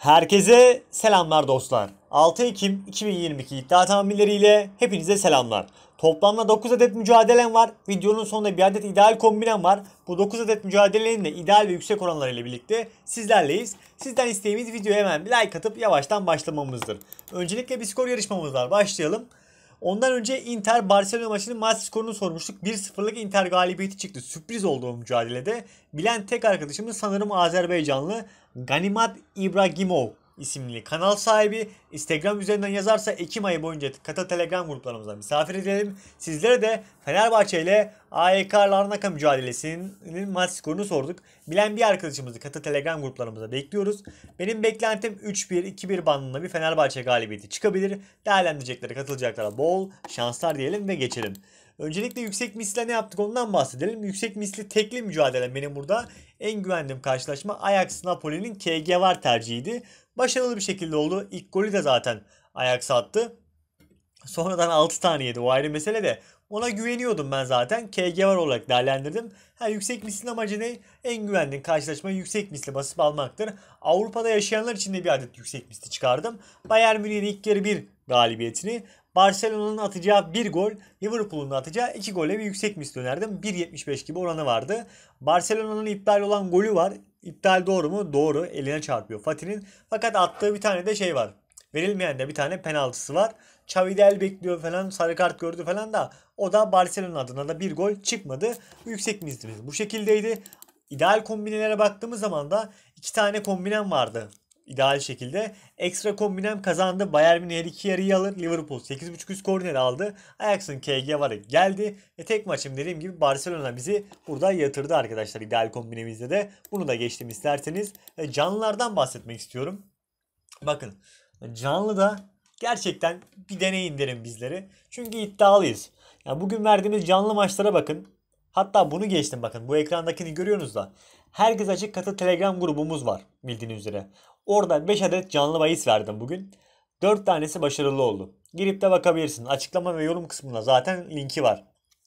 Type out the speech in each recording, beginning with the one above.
Herkese selamlar dostlar. 6 Ekim 2022 iddia tahminleriyle hepinize selamlar. Toplamda 9 adet mücadelem var. Videonun sonunda bir adet ideal kombinem var. Bu 9 adet mücadelenin de ideal ve yüksek oranlarıyla birlikte sizlerleyiz. Sizden isteğimiz videoya hemen bir like atıp yavaştan başlamamızdır. Öncelikle bir skor yarışmamız var. Başlayalım. Ondan önce Inter Barcelona maçının maç skorunu sormuştuk. 1-0'lık Inter galibiyeti çıktı. Sürpriz oldu o mücadelede. Bilen tek arkadaşımız sanırım Azerbaycanlı Ganimat İbragimov isimli kanal sahibi. Instagram üzerinden yazarsa Ekim ayı boyunca Kata Telegram gruplarımıza misafir edelim. Sizlere de Fenerbahçe ile AEK Larnaca mücadelesinin maç skorunu sorduk. Bilen bir arkadaşımızı Kata Telegram gruplarımıza bekliyoruz. Benim beklentim 3-1, 2-1 bandında bir Fenerbahçe galibiyeti çıkabilir. Değerlendirecekleri, katılacaklara bol şanslar diyelim ve geçelim. Öncelikle yüksek misle ne yaptık ondan bahsedelim. Yüksek misli tekli mücadele benim burada en güvendiğim karşılaşma Ajax Napoli'nin KG var tercihiydi. Başarılı bir şekilde oldu. İlk golü de zaten Ajax attı. Sonradan 6 tane yedi. O ayrı mesele de. Ona güveniyordum ben zaten. KG var olarak değerlendirdim. Yüksek mislin amacı ne? En güvendiğim karşılaşma yüksek misli basıp almaktır. Avrupa'da yaşayanlar için de bir adet yüksek misli çıkardım. Bayern Münih'in ilk yarı 1 galibiyetini, Barcelona'nın atacağı 1 gol, Liverpool'un atacağı 2 gole bir yüksek misli önerdim. 1.75 gibi oranı vardı. Barcelona'nın iptal olan golü var. İptal doğru mu? Doğru. Eline çarpıyor Fatih'in. Fakat attığı bir tane de şey var. Verilmeyen de bir tane penaltısı var. Xavi Del bekliyor falan, sarı kart gördü falan da o da Barcelona adına da bir gol çıkmadı. Yüksek mislimiz bu şekildeydi. İdeal kombinelere baktığımız zaman da 2 tane kombinem vardı. İdeal şekilde. Ekstra kombinem kazandı. Bayern Münih her iki yarıyı alır. Liverpool 8.5 üst korner aldı. Ajax'ın KG varı geldi. Ve tek maçım dediğim gibi Barcelona bizi burada yatırdı arkadaşlar. İdeal kombinemizde de. Bunu da geçtim isterseniz. Canlılardan bahsetmek istiyorum. Bakın. Canlıda gerçekten bir deneyin derim bizleri. Çünkü iddialıyız. Yani bugün verdiğimiz canlı maçlara bakın. Hatta bunu geçtim bakın. Bu ekrandakini görüyorsunuz da. Herkes açık katı Telegram grubumuz var bildiğiniz üzere. Orada 5 adet canlı bahis verdim bugün. 4 tanesi başarılı oldu. Girip de bakabilirsin. Açıklama ve yorum kısmında zaten linki var.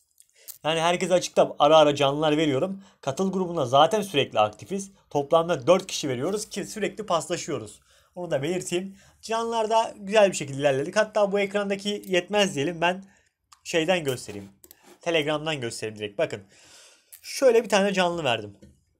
Yani herkes açıkta ara ara canlılar veriyorum. Katıl grubuna zaten sürekli aktifiz. Toplamda 4 kişi veriyoruz ki sürekli paslaşıyoruz. Onu da belirteyim. Canlılarda güzel bir şekilde ilerledik. Hatta bu ekrandaki yetmez diyelim. Ben şeyden göstereyim. Telegram'dan göstereyim direkt. Bakın. Şöyle bir tane canlı verdim.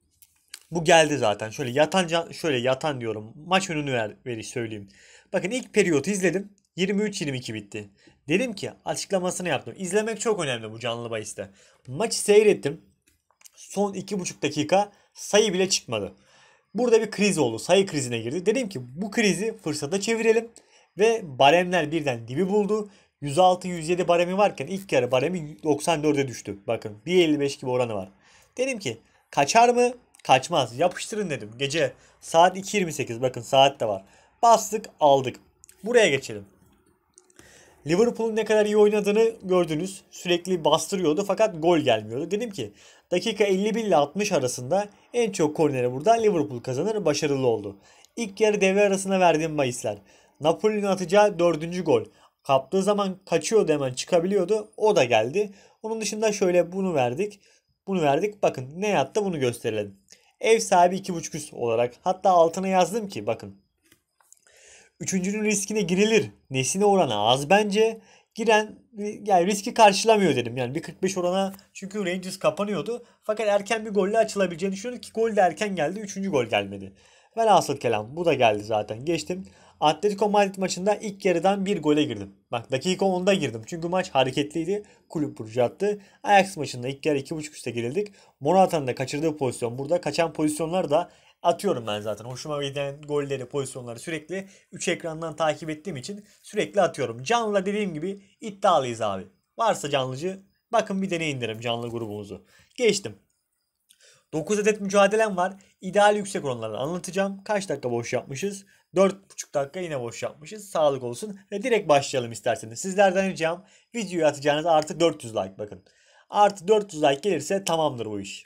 Bu geldi zaten. Şöyle yatan diyorum. Maç önünü söyleyeyim. Bakın ilk periyotu izledim. 23-22 bitti. Dedim ki açıklamasını yaptım. İzlemek çok önemli bu canlı bahiste. Maçı seyrettim. Son 2,5 dakika sayı bile çıkmadı. Burada bir kriz oldu. Sayı krizine girdi. Dedim ki bu krizi fırsata çevirelim. Ve baremler birden dibi buldu. 106-107 baremi varken ilk yarı baremi 94'e düştü. Bakın 1.55 gibi oranı var. Dedim ki kaçar mı? Kaçmaz. Yapıştırın dedim. Gece saat 2.28 bakın saat de var. Bastık aldık. Buraya geçelim. Liverpool'un ne kadar iyi oynadığını gördünüz. Sürekli bastırıyordu fakat gol gelmiyordu. Dedim ki dakika 51 ile 60 arasında en çok korneri burada Liverpool kazanır, başarılı oldu. İlk yarı devre arasına verdiğim bahisler. Napoli'nin atacağı 4. gol. Kaptığı zaman kaçıyordu, hemen çıkabiliyordu. O da geldi. Onun dışında şöyle bunu verdik. Bunu verdik. Bakın ne yattı bunu gösterelim. Ev sahibi 2.5 üst olarak. Hatta altına yazdım ki bakın. Üçüncünün riskine girilir. Nesine oranı az bence. Giren yani riski karşılamıyor dedim. Yani 1.45 orana çünkü Rangers kapanıyordu. Fakat erken bir golle açılabileceğini düşünüyorduk ki gol de erken geldi. 3. gol gelmedi. Velhasıl kelam bu da geldi zaten. Geçtim. Atletico Madrid maçında ilk yarıdan bir gole girdim. Bak dakika 10'da girdim. Çünkü maç hareketliydi. Kulüp vurucu attı. Ajax maçında ilk yarı 2.5 üste girildik. Morata'nın da kaçırdığı pozisyon. Burada kaçan pozisyonlar da atıyorum ben zaten. Hoşuma giden golleri, pozisyonları sürekli 3 ekrandan takip ettiğim için sürekli atıyorum. Canlı dediğim gibi iddialıyız abi. Varsa canlıcı bakın bir deneyin derim canlı grubumuzu. Geçtim. 9 adet mücadelem var. İdeal yüksek oranları anlatacağım. Kaç dakika boş yapmışız? 4,5 dakika yine boş yapmışız. Sağlık olsun. Ve direkt başlayalım isterseniz. Sizlerden ricam videoyu atacağınız artı 400 like bakın. Artı 400 like gelirse tamamdır bu iş.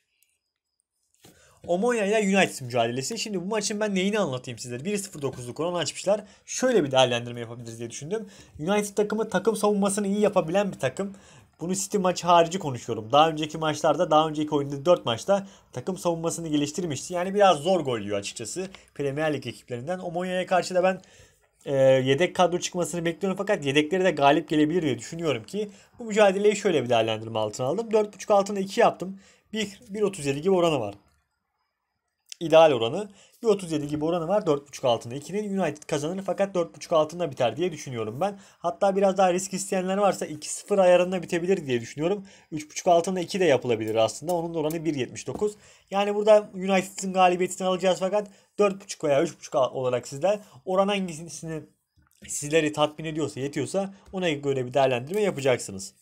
Omonia ile United mücadelesi. Şimdi bu maçın ben neyini anlatayım sizlere. 1.09'luk oran açmışlar. Şöyle bir değerlendirme yapabiliriz diye düşündüm. United takımı takım savunmasını iyi yapabilen bir takım. Bunu City maçı harici konuşuyorum. Daha önceki maçlarda, daha önceki oyunda 4 maçta takım savunmasını geliştirmişti. Yani biraz zor gol yiyor açıkçası Premier Lig ekiplerinden. Omonya'ya karşı da ben yedek kadro çıkmasını bekliyorum, fakat yedekleri de galip gelebilir diye düşünüyorum ki bu mücadeleyi şöyle bir değerlendirme altına aldım. 4.5 altına 2 yaptım. 1.37 gibi oranı var. İdeal oranı 1.37 gibi oranı var. 4.5 altında 2'nin United kazanır, fakat 4.5 altında biter diye düşünüyorum ben. Hatta biraz daha risk isteyenler varsa 2-0 ayarında bitebilir diye düşünüyorum. 3.5 altında 2 de yapılabilir aslında. Onun da oranı 1.79. Yani burada United'ın galibiyetini alacağız, fakat 4.5 veya 3.5 olarak sizler oran hangisini sizleri tatmin ediyorsa, yetiyorsa ona göre bir değerlendirme yapacaksınız.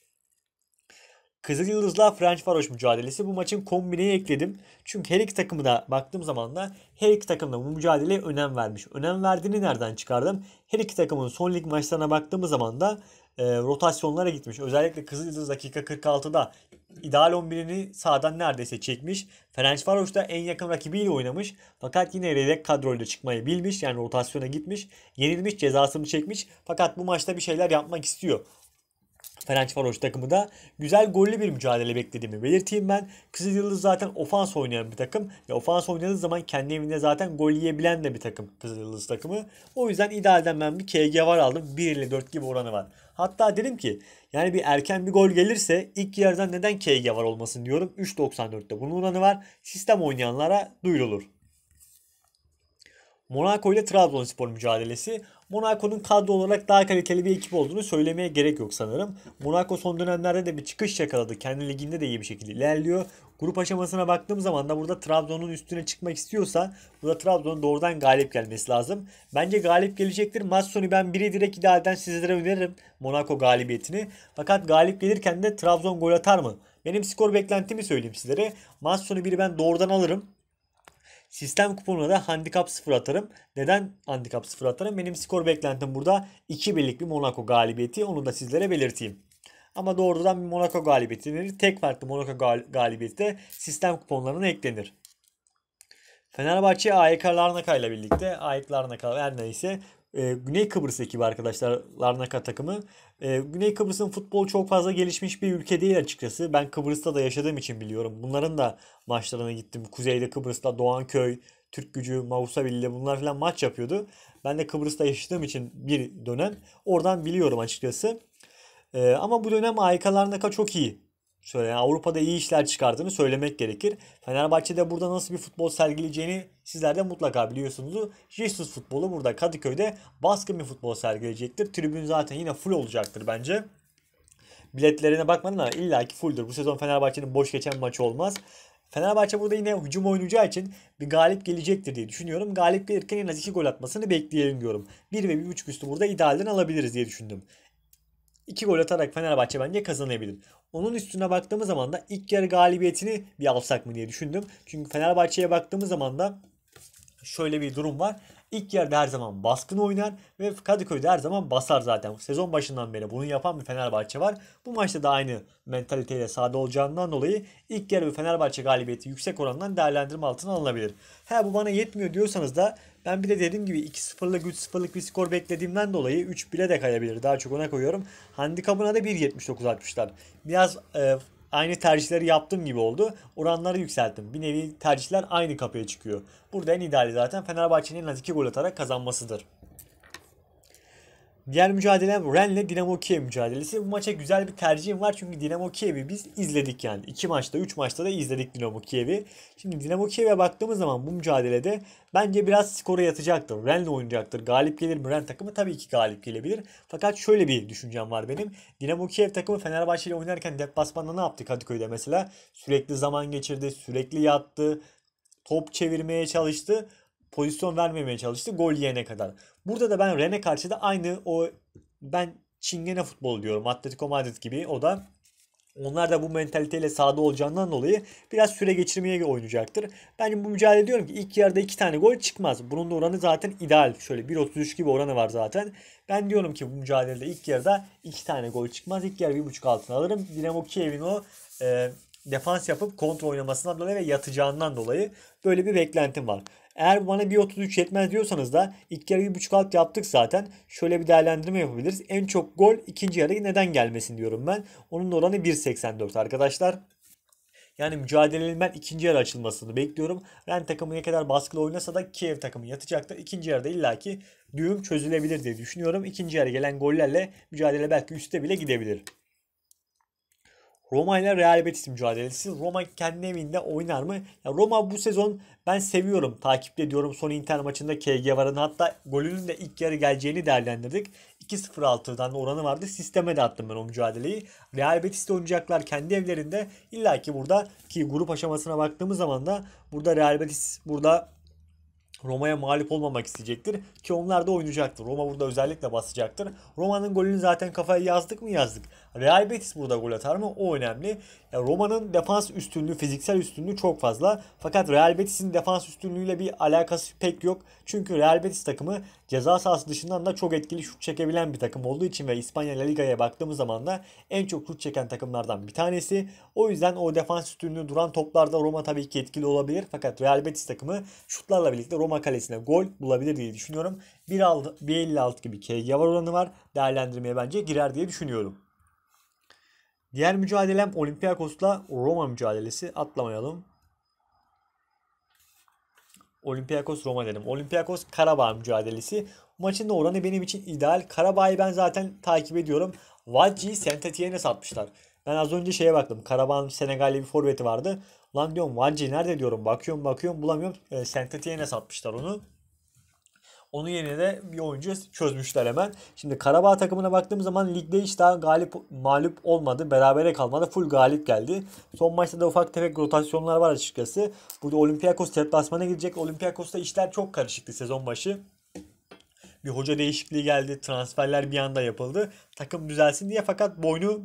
Kızıl Yıldız'la Ferencvaros mücadelesi, bu maçın kombineyi ekledim. Çünkü her iki takımı da baktığım zaman da her iki takım da bu mücadeleye önem vermiş. Önem verdiğini nereden çıkardım? Her iki takımın son lig maçlarına baktığımız zaman da rotasyonlara gitmiş. Özellikle Kızıl Yıldız dakika 46'da ideal 11'ini sağdan neredeyse çekmiş. Ferencvaros da en yakın rakibiyle oynamış. Fakat yine yedek kadroyla çıkmayı bilmiş. Yani rotasyona gitmiş. Yenilmiş, cezasını çekmiş. Fakat bu maçta bir şeyler yapmak istiyor. Ferencvaros takımı da güzel gollü bir mücadele beklediğimi belirteyim ben. Kızıl Yıldız zaten ofans oynayan bir takım. Ve ofans oynadığı zaman kendi evinde zaten gol yiyebilen de bir takım Kızıl Yıldız takımı. O yüzden idealden ben bir KG var aldım. 1.54 gibi oranı var. Hatta dedim ki yani bir erken bir gol gelirse ilk yarıdan neden KG var olmasın diyorum. 3.94'te bunun oranı var. Sistem oynayanlara duyurulur. Monaco ile Trabzonspor mücadelesi. Monaco'nun kadro olarak daha kaliteli bir ekip olduğunu söylemeye gerek yok sanırım. Monaco son dönemlerde de bir çıkış yakaladı. Kendi liginde de iyi bir şekilde ilerliyor. Grup aşamasına baktığım zaman da burada Trabzon'un üstüne çıkmak istiyorsa burada Trabzon'un doğrudan galip gelmesi lazım. Bence galip gelecektir. Maç sonu ben biri direkt idealden sizlere öneririm Monaco galibiyetini. Fakat galip gelirken de Trabzon gol atar mı? Benim skor beklentimi söyleyeyim sizlere. Maç sonu biri ben doğrudan alırım. Sistem kuponuna da handikap 0 atarım. Neden handikap 0 atarım? Benim skor beklentim burada 2-1'lik bir Monaco galibiyeti. Onu da sizlere belirteyim. Ama doğrudan bir Monaco galibiyeti denir. Tek farklı Monaco galibiyeti de sistem kuponlarına eklenir. Fenerbahçe AEK Larnaca ile birlikte AEK Larnaca her neyse Güney Kıbrıs ekibi arkadaşlar, Larnaca takımı. Güney Kıbrıs'ın futbol çok fazla gelişmiş bir ülke değil açıkçası. Ben Kıbrıs'ta da yaşadığım için biliyorum. Bunların da maçlarına gittim. Kuzeyde Kıbrıs'ta Doğanköy, Türkgücü, Mausavil'le bunlar falan maç yapıyordu. Ben de Kıbrıs'ta yaşadığım için bir dönem oradan biliyorum açıkçası. Ama bu dönem AYK Larnaca çok iyi. Şöyle yani Avrupa'da iyi işler çıkardığını söylemek gerekir. Fenerbahçe'de burada nasıl bir futbol sergileyeceğini sizler de mutlaka biliyorsunuz. Jesus futbolu burada Kadıköy'de baskın bir futbol sergileyecektir. Tribün zaten yine full olacaktır bence. Biletlerine bakmadım ama illaki fulldur. Bu sezon Fenerbahçe'nin boş geçen maçı olmaz. Fenerbahçe burada yine hücum oynayacağı için bir galip gelecektir diye düşünüyorum. Galip gelirken en az 2 gol atmasını bekleyelim diyorum. 1 ve 1.5 üstü burada idealden alabiliriz diye düşündüm. 2 gol atarak Fenerbahçe bence kazanabilir. Onun üstüne baktığımız zaman da ilk yarı galibiyetini bir alsak mı diye düşündüm. Çünkü Fenerbahçe'ye baktığımız zaman da şöyle bir durum var. İlk yarıda her zaman baskın oynar ve Kadıköy'de her zaman basar zaten. Sezon başından beri bunu yapan bir Fenerbahçe var. Bu maçta da aynı mentaliteyle sahada olacağından dolayı ilk yarı Fenerbahçe galibiyeti yüksek orandan değerlendirme altına alınabilir. Bu bana yetmiyor diyorsanız da ben bir de dediğim gibi 2-0'lık 3-0'lık bir skor beklediğimden dolayı 3 bile de kayabilir. Daha çok ona koyuyorum. Handikapına da 1.79 atmışlar. Biraz aynı tercihleri yaptığım gibi oldu. Oranları yükselttim. Bir nevi tercihler aynı kapıya çıkıyor. Burada en ideali zaten Fenerbahçe'nin en az 2 gol atarak kazanmasıdır. Diğer mücadelem Rennes'le Dinamo Kiev mücadelesi. Bu maça güzel bir tercihim var çünkü Dinamo Kiev'i biz izledik yani. 2 maçta 3 maçta da izledik Dinamo Kiev'i. Şimdi Dinamo Kiev'e baktığımız zaman bu mücadelede bence biraz skora yatacaktır. Rennes oynayacaktır. Galip gelir mi Rennes takımı? Tabii ki galip gelebilir. Fakat şöyle bir düşüncem var benim. Dinamo Kiev takımı Fenerbahçe ile oynarken deplasmanda ne yaptı Kadıköy'de mesela? Sürekli zaman geçirdi, sürekli yattı, top çevirmeye çalıştı, pozisyon vermemeye çalıştı gol yiyene kadar. Burada da ben Rennes'e karşı da aynı o ben çingene futbol diyorum. Atletico Madrid gibi o da onlar da bu mentaliteyle sahada olacağından dolayı biraz süre geçirmeye oynayacaktır. Ben bu mücadele diyorum ki ilk yarıda 2 tane gol çıkmaz. Bunun da oranı zaten ideal. Şöyle 1.33 gibi oranı var zaten. Ben diyorum ki bu mücadelede ilk yarıda 2 tane gol çıkmaz. İlk yarı 1.5 altına alırım. Dinamo Kiev'in o defans yapıp kontrol oynamasından dolayı ve yatacağından dolayı böyle bir beklentim var. Eğer bana 1.33 yetmez diyorsanız da ilk yarı 1.5 alt yaptık zaten. Şöyle bir değerlendirme yapabiliriz. En çok gol ikinci yarı neden gelmesin diyorum ben. Onun da oranı 1.84 arkadaşlar. Yani mücadelenin ben ikinci yarı açılmasını bekliyorum. Ren takımı ne kadar baskılı oynasa da Kiev takımı yatacaktır. İkinci yarıda illaki düğüm çözülebilir diye düşünüyorum. İkinci yarı gelen gollerle mücadele belki üste bile gidebilir. Roma ile Real Betis mücadelesi. Roma kendi evinde oynar mı? Ya Roma bu sezon ben seviyorum. Takip ediyorum. Son Inter maçında KG varın. Hatta golünün de ilk yarı geleceğini değerlendirdik. 2-0-6'dan oranı vardı. Sisteme de attım ben o mücadeleyi. Real Betis'te oynayacaklar kendi evlerinde. İlla ki burada ki grup aşamasına baktığımız zaman da burada Real Betis burada Roma'ya mağlup olmamak isteyecektir ki onlar da oynayacaktır. Roma burada özellikle basacaktır. Roma'nın golünü zaten kafaya yazdık mı yazdık. Real Betis burada gol atar mı? O önemli. Ya Roma'nın defans üstünlüğü, fiziksel üstünlüğü çok fazla. Fakat Real Betis'in defans üstünlüğüyle bir alakası pek yok. Çünkü Real Betis takımı ceza sahası dışından da çok etkili şut çekebilen bir takım olduğu için ve İspanya La Liga'ya baktığımız zaman da en çok şut çeken takımlardan bir tanesi. O yüzden o defans üstünlüğü duran toplarda Roma tabii ki etkili olabilir. Fakat Real Betis takımı şutlarla birlikte Roma kalesine gol bulabilir diye düşünüyorum. 1.56 gibi KG var oranı var. Değerlendirmeye bence girer diye düşünüyorum. Diğer mücadelem Olympiakos'la Roma mücadelesi. Atlamayalım. Olympiakos Roma dedim. Olympiakos Karabağ mücadelesi. Bu maçın da oranı benim için ideal. Karabağ'ı ben zaten takip ediyorum. Vadji'yi Saint-Étienne'e satmışlar. Ben az önce şeye baktım. Karabağ'ın Senegalli bir forveti vardı. Lan diyorum Vadji nerede diyorum. Bakıyorum bulamıyorum. Saint-Étienne'e satmışlar onu. Onun yerine de bir oyuncu çözmüşler hemen. Şimdi Karabağ takımına baktığım zaman ligde hiç daha mağlup olmadı. Berabere kalmadı. Full galip geldi. Son maçta da ufak tefek rotasyonlar var açıkçası. Burada Olympiakos deplasmana gidecek. Olympiakos'ta işler çok karışıktı sezon başı. Bir hoca değişikliği geldi. Transferler bir anda yapıldı. Takım düzelsin diye fakat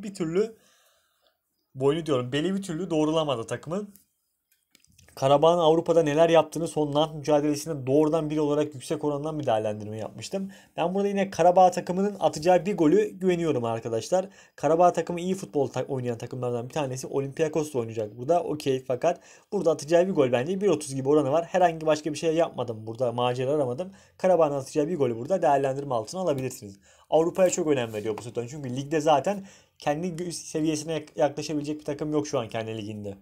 beli bir türlü doğrulamadı takımın. Karabağ'ın Avrupa'da neler yaptığını son Nantes mücadelesinde doğrudan bir olarak yüksek orandan bir değerlendirme yapmıştım. Ben burada yine Karabağ takımının atacağı bir golü güveniyorum arkadaşlar. Karabağ takımı iyi futbol oynayan takımlardan bir tanesi. Olympiakos'la oynayacak burada. Okey fakat burada atacağı bir gol bence 1.30 gibi oranı var. Herhangi başka bir şey yapmadım. Burada macera aramadım. Karabağ'ın atacağı bir golü burada değerlendirme altına alabilirsiniz. Avrupa'ya çok önem veriyor bu sezon. Çünkü ligde zaten kendi seviyesine yaklaşabilecek bir takım yok şu an kendi liginde.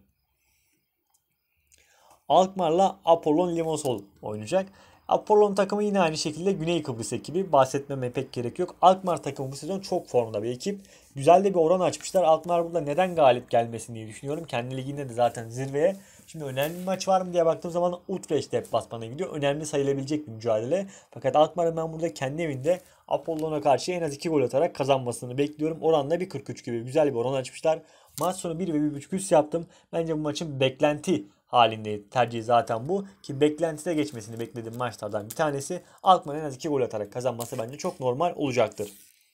Alkmaar'la Apollon Limassol oynayacak. Apollon takımı yine aynı şekilde Güney Kıbrıs ekibi. Bahsetmeme pek gerek yok. Alkmaar takımı bu sezon çok formda bir ekip. Güzel de bir oran açmışlar. Alkmaar burada neden galip gelmesin diye düşünüyorum. Kendi liginde de zaten zirveye. Şimdi önemli bir maç var mı diye baktığım zaman Utrecht deplasmana gidiyor. Önemli sayılabilecek bir mücadele. Fakat Alkmaar'ın ben burada kendi evinde Apollon'a karşı en az 2 gol atarak kazanmasını bekliyorum. Oranla 1.43 gibi güzel bir oran açmışlar. Maç sonu 1 ve 1.5 üst yaptım. Bence bu maçın beklenti halinde tercihi zaten bu. Ki beklentide geçmesini beklediğim maçlardan bir tanesi. Alkmaar en az 2 gol atarak kazanması bence çok normal olacaktır.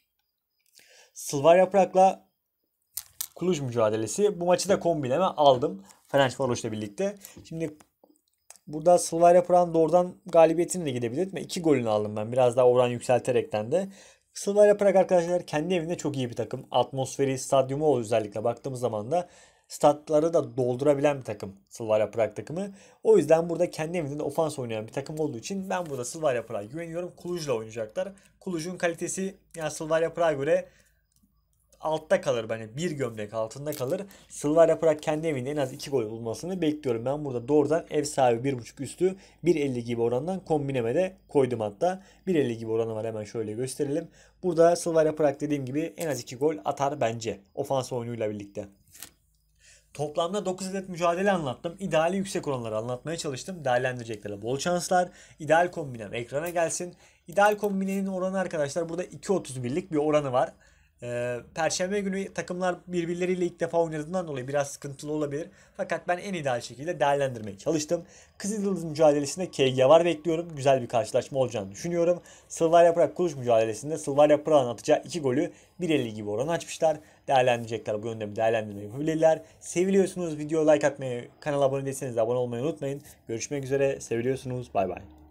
Slavia Prag'la Cluj mücadelesi. Bu maçı da kombineme aldım. Ferencvaros'la birlikte. Şimdi burada Slavia Prag'ın doğrudan galibiyetini de gidebilir. 2 golünü aldım ben. Biraz daha oran yükselterekten de. Slavia Prag arkadaşlar kendi evinde çok iyi bir takım. Atmosferi, stadyumu özellikle baktığımız zaman da statları da doldurabilen bir takım Slavia Prag takımı. O yüzden burada kendi evinde de ofans oynayan bir takım olduğu için ben burada Slavia Prag'a güveniyorum. Cluj'la oynayacaklar. Cluj'un kalitesi yani Slavia Prag'a göre altta kalır bence. Bir gömlek altında kalır. Slavia Prag kendi evinde en az 2 gol bulmasını bekliyorum. Ben burada doğrudan ev sahibi 1.5 üstü 1.50 gibi orandan kombineme de koydum hatta. 1.50 gibi oranı var hemen şöyle gösterelim. Burada Slavia Prag dediğim gibi en az 2 gol atar bence. Ofans oyunuyla birlikte. Toplamda 9 adet mücadele anlattım. İdeali yüksek oranları anlatmaya çalıştım. Değerlendireceklere bol şanslar. İdeal kombinem ekrana gelsin. İdeal kombinenin oranı arkadaşlar burada 2.31'lik bir oranı var. Perşembe günü takımlar birbirleriyle ilk defa oynadığından dolayı biraz sıkıntılı olabilir. Fakat ben en ideal şekilde değerlendirmeye çalıştım. Kızılyıldız mücadelesinde KG var bekliyorum. Güzel bir karşılaşma olacağını düşünüyorum. Slavia Prag Cluj mücadelesinde Slavia Prag'ın atacağı 2 golü 1.50 gibi oran açmışlar. Değerlendirecekler bu yönde bir değerlendirme yapabilirler. Seviliyorsunuz. Video like atmayı, kanala abone değilseniz de abone olmayı unutmayın. Görüşmek üzere. Seviliyorsunuz. Bay bay.